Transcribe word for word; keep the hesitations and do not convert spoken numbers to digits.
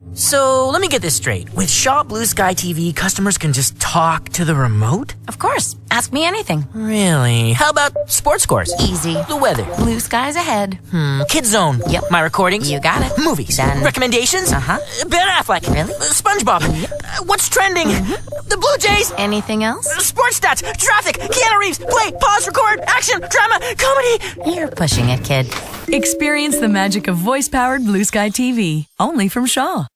So, let me get this straight. With Shaw BlueSky T V, customers can just talk to the remote? Of course. Ask me anything. Really? How about sports scores? Easy. The weather? Blue skies ahead. Hmm. Kids Zone? Yep. My recordings? You got it. Movies? Done. Recommendations? Uh-huh. Ben Affleck? Really? Uh, SpongeBob? Yep. Uh, what's trending? Mm-hmm. The Blue Jays? Anything else? Uh, Sports stats? Traffic? Keanu Reeves? Play? Pause? Record? Action? Drama? Comedy? You're pushing it, kid. Experience the magic of voice-powered BlueSky T V, only from Shaw.